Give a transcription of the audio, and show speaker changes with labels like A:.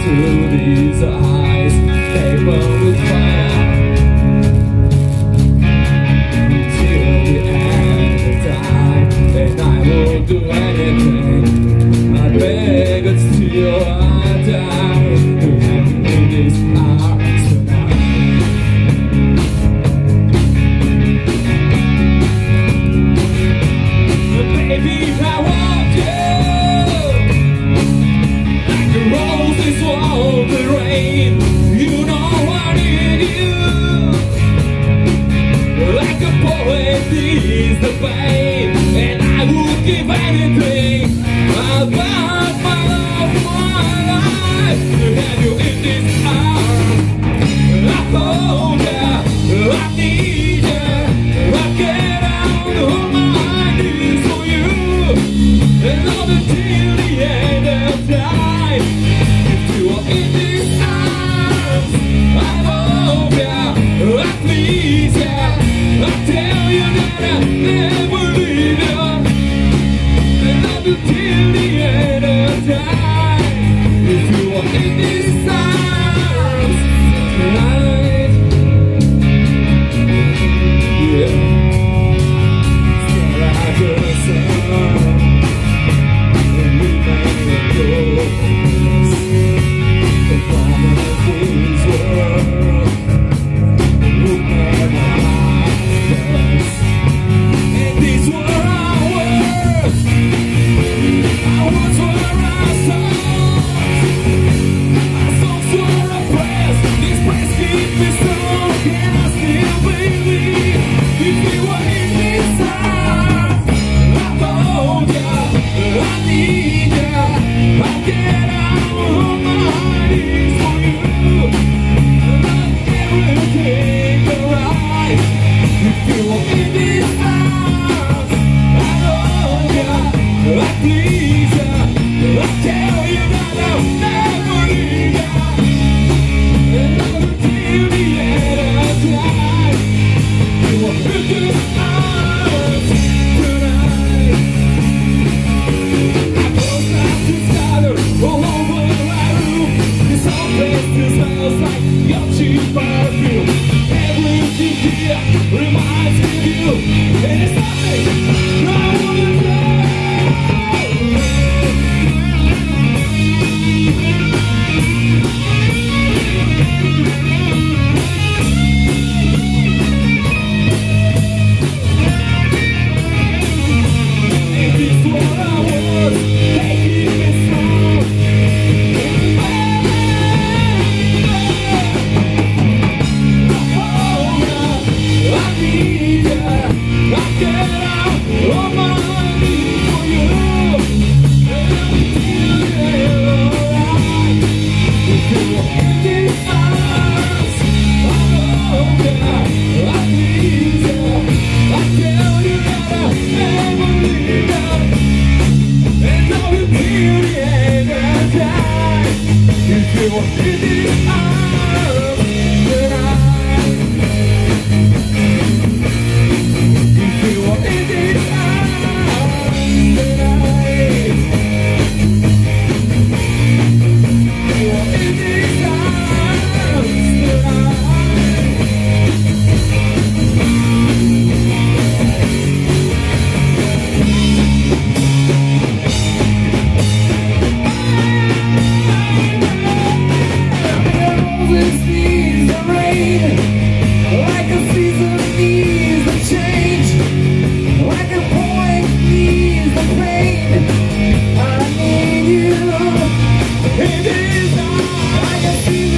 A: into these eyes, they will find until the end of time. And I will do anything, I beg it till I die, to have you in these arms tonight. But baby, I want you like the roses swallow the rain. You know I need you like a poet needs the pain. And I would give anything about my love, my life, to have you in this arms. I hold you, I need you, I get out on my knees for you, and love until the end of time. If you are in these arms, I hold you, I please you, I tell you that I never leave you, and love until the end of time. If you are in these arms tonight, yeah, stare at the sun and we may go the bottom of this world will never hide us. And these were our words, our words were our songs, our songs were our prayers. These prayers keep me strong, and I still believe if we were in this arms, I hold you, I need you, I get out on my knees for you, and everything alright. If you were in this arms, I hold you, I please you, I tell you that I'll never leave you, and love until the end of time. You are in this arms tonight. I close my eyes to scatter all over my room. This whole place still smells like your cheap perfume. Everything here reminds me of you, and it's nothing I wanna do. And these were our words, they keep me strong. I need you, I get out on my knees for you, and until the end of life. If you are in these arms, I hold you, I need you, I tell you that I'll never leave you, and love you till the end of time. If you are in these arms tonight. If you are in these arms tonight, if you are in these arms tonight. Roses needs the rain, like a season needs the change, like a poet needs the pain. I need you in these arms, like a season